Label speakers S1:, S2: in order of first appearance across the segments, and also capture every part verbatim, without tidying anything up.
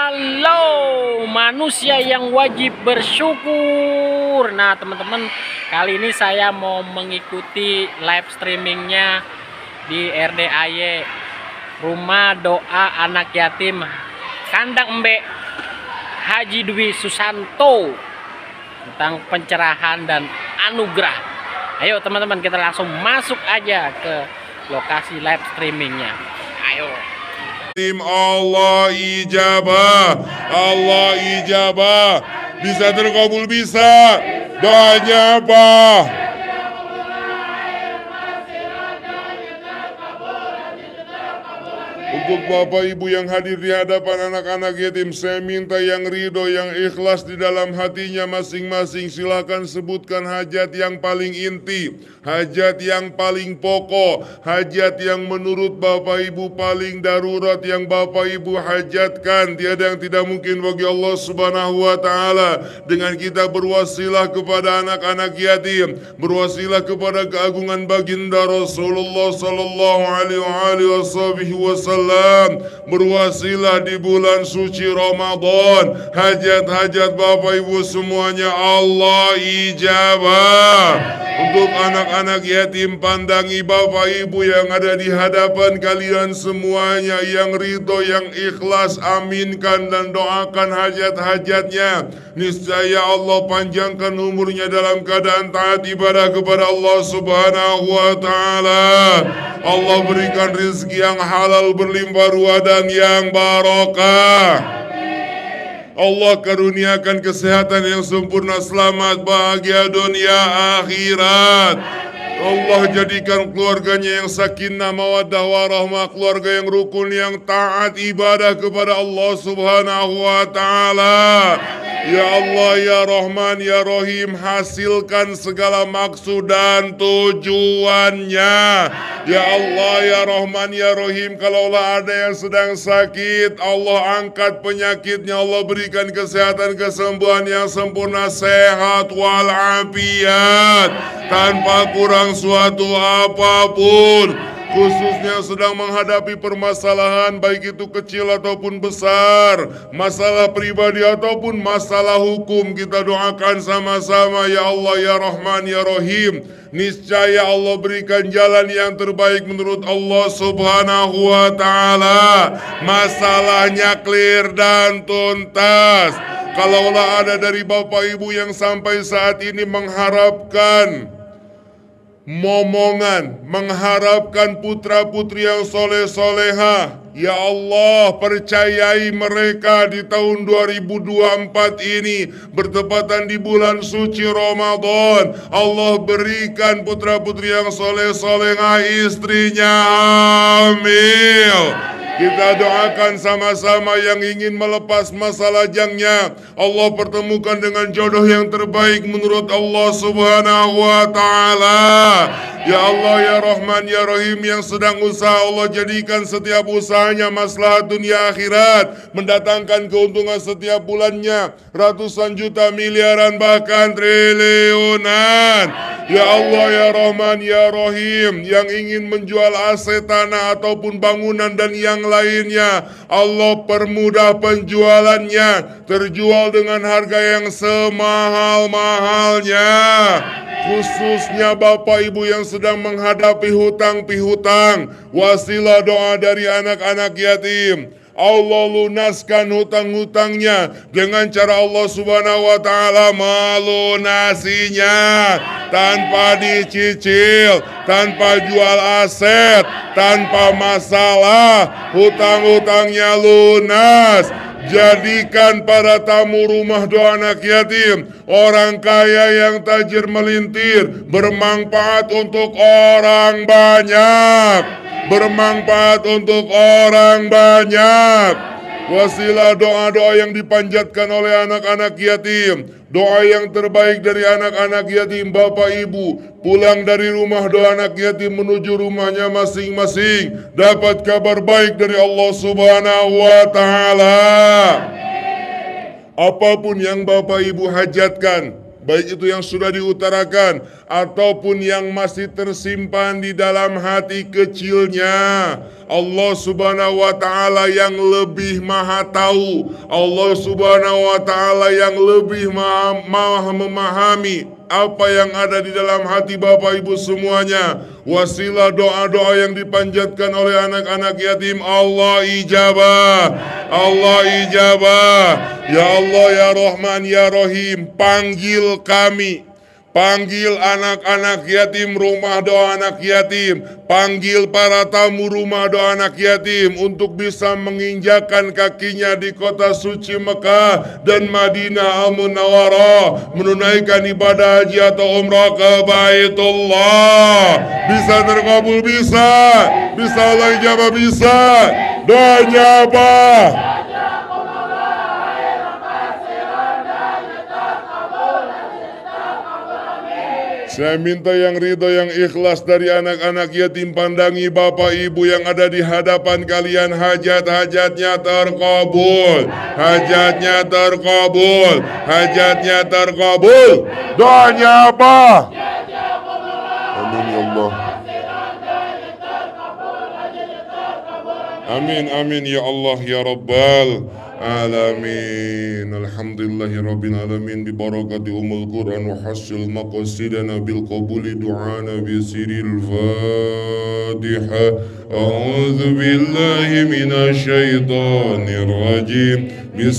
S1: Halo manusia yang wajib bersyukur. Nah teman-teman, kali ini saya mau mengikuti live streamingnya di R D A Y, Rumah Doa Anak Yatim Kandang Embe Haji Dwi Susanto, tentang pencerahan dan anugerah. Ayo teman-teman, kita langsung masuk aja ke lokasi live streamingnya. Ayo.
S2: Allah ijabah, Allah ijabah, bisa terkabul, bisa. Doanya apa? Untuk Bapak Ibu yang hadir di hadapan anak-anak yatim, saya minta yang ridho, yang ikhlas di dalam hatinya masing-masing. Silakan sebutkan hajat yang paling inti, hajat yang paling pokok, hajat yang menurut Bapak Ibu paling darurat, yang Bapak Ibu hajatkan. Tiada yang tidak mungkin bagi Allah Subhanahu wa Ta'ala. Dengan kita berwasilah kepada anak-anak yatim, berwasilah kepada keagungan baginda Rasulullah Sallallahu Alaihi Wasallam, berwasilah di bulan suci Ramadan, hajat-hajat Bapak Ibu semuanya Allah ijabah. Untuk anak-anak yatim, pandangi Bapak Ibu yang ada di hadapan kalian semuanya, yang ridho, yang ikhlas, aminkan dan doakan hajat-hajatnya. Niscaya Allah panjangkan umurnya dalam keadaan taat ibadah kepada Allah Subhanahu wa Ta'ala. Allah berikan rezeki yang halal berlimpah ruah dan yang barokah. Allah karuniakan kesehatan yang sempurna, selamat, bahagia dunia akhirat. Allah jadikan keluarganya yang sakinah, mawaddah, warahmah, keluarga yang rukun, yang taat ibadah kepada Allah Subhanahu wa Ta'ala. Ya Allah, ya Rahman, ya Rahim, hasilkan segala maksud dan tujuannya. Ya Allah, ya Rahman, ya Rahim, kalaulah ada yang sedang sakit, Allah angkat penyakitnya, Allah berikan kesehatan, kesembuhan yang sempurna, sehat walafiat, tanpa kurang suatu apapun. Khususnya sedang menghadapi permasalahan, baik itu kecil ataupun besar, masalah pribadi ataupun masalah hukum, kita doakan sama-sama. Ya Allah, ya Rahman, ya Rahim, niscaya Allah berikan jalan yang terbaik menurut Allah Subhanahu wa Ta'ala. Masalahnya clear dan tuntas. Kalaulah ada dari Bapak Ibu yang sampai saat ini mengharapkan momongan, mengharapkan putra-putri yang soleh-soleha, ya Allah, percayai mereka di tahun dua ribu dua puluh empat ini, bertepatan di bulan suci Ramadan. Allah berikan putra-putri yang soleh-soleha, istrinya hamil. Kita doakan sama-sama yang ingin melepas masa lajangnya, Allah pertemukan dengan jodoh yang terbaik menurut Allah Subhanahu wa Ta'ala. Ya Allah, ya Rahman, ya Rahim, yang sedang usaha, Allah jadikan setiap usahanya maslahat dunia akhirat, mendatangkan keuntungan setiap bulannya ratusan juta, miliaran, bahkan triliunan. Ya Allah, ya Rahman, ya Rahim, yang ingin menjual aset tanah ataupun bangunan dan yang lainnya, Allah permudah penjualannya, terjual dengan harga yang semahal-mahalnya. Khususnya Bapak Ibu yang sedang menghadapi hutang pihutang, wasilah doa dari anak-anak yatim, Allah lunaskan hutang-hutangnya dengan cara Allah Subhanahu wa Ta'ala melunasinya tanpa dicicil, tanpa jual aset, tanpa masalah. Hutang-hutangnya lunas. Jadikan para tamu rumah doa anak yatim orang kaya yang tajir melintir, bermanfaat untuk orang banyak, bermanfaat untuk orang banyak. Wasilah doa-doa yang dipanjatkan oleh anak-anak yatim, doa yang terbaik dari anak-anak yatim. Bapak Ibu pulang dari rumah doa anak yatim menuju rumahnya masing-masing, dapat kabar baik dari Allah Subhanahu wa Ta'ala. Apapun yang Bapak Ibu hajatkan, baik itu yang sudah diutarakan ataupun yang masih tersimpan di dalam hati kecilnya. Allah Subhanahu wa Ta'ala yang lebih maha tahu, Allah Subhanahu wa Ta'ala yang lebih maha, maha memahami apa yang ada di dalam hati Bapak Ibu semuanya. Wasilah doa-doa yang dipanjatkan oleh anak-anak yatim, Allah ijabah, Allah ijabah. Ya Allah, ya Rahman, ya Rahim, panggil kami, panggil anak-anak yatim rumah doa anak yatim, panggil para tamu rumah doa anak yatim untuk bisa menginjakan kakinya di kota suci Mekah dan Madinah Al-Munawwarah, menunaikan ibadah haji atau umrah ke Baitullah. Bisa terkabul, bisa, bisa Allah ijabah, bisa. Doanya apa? Saya minta yang ridho, yang ikhlas dari anak-anak yatim. Pandangi Bapak Ibu yang ada di hadapan kalian, hajat-hajatnya terkabul, hajatnya terkabul, hajatnya terkabul. Doanya apa? Amin ya Allah. Amin amin ya Allah ya Rabbal alamin. Alhamdulillahi rabbil alamin bi barakati umul Quran wa hasil maqasidana bil qabuli du'ana bi siril Fatiha. A'udzu billahi minasy syaithanir rajim.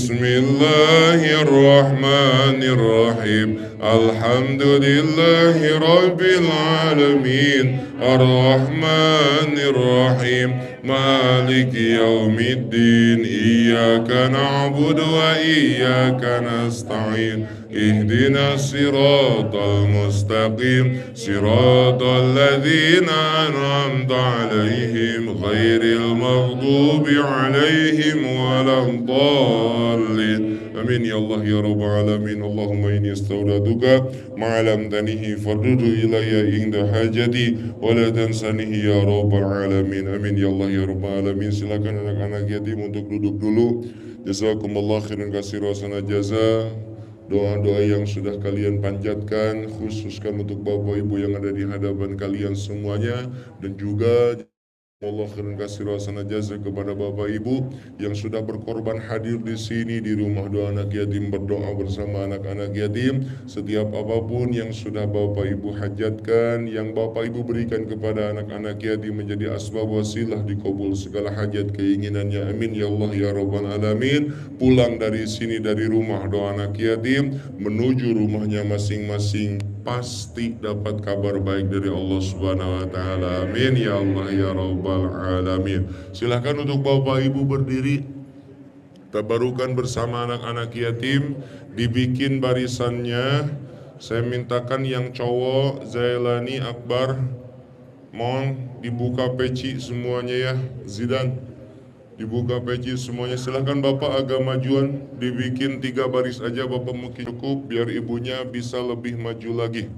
S2: Bismillahirrahmanirrahim. Alhamdulillahi rabbil alamin. Ar-Rahmanir Rahim. Maliki yaumiddin. Iyyaka na'budu wa iyyaka nasta'in. Ihdinas siratal mustaqim. Siratal ladzina an'amta 'alaihim ghairil maghdubi 'alaihim waladdallin. Amin ya Allah ya Rabbal alamin. Allahumma inni astaudatuka ma'alamtanihi fardudu ilayya inda hajati wa la tansanihi ya Rabbal alamin. Amin ya Allah ya Rabbal alamin. Silakan anak-anak yatim untuk duduk dulu. Jazakumullah khairan katsiran sana jaza. Doa-doa yang sudah kalian panjatkan khususkan untuk Bapak Ibu yang ada di hadapan kalian semuanya, dan juga Allah khairan katsiran sana jaza kepada Bapak Ibu yang sudah berkorban hadir di sini di rumah doa anak yatim, berdoa bersama anak-anak yatim. Setiap apapun yang sudah Bapak Ibu hajatkan, yang Bapak Ibu berikan kepada anak-anak yatim menjadi asbab wasilah dikabul segala hajat keinginannya. Amin ya Allah ya Rabbal alamin. Pulang dari sini dari rumah doa anak yatim menuju rumahnya masing-masing pasti dapat kabar baik dari Allah Subhanahu wa Ta'ala. Amin ya Allah ya Rabbal alamin. Silahkan untuk Bapak Ibu berdiri. Tabarukan bersama anak-anak yatim, dibikin barisannya. Saya mintakan yang cowok Zailani Akbar, mohon dibuka peci semuanya ya. Zidan, dibuka peci semuanya. Silahkan Bapak agak majuan, dibikin tiga baris aja Bapak, mungkin cukup biar ibunya bisa lebih maju lagi.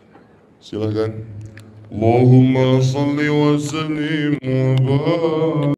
S2: Silahkan. Allahumma salli wa sallim wa barik.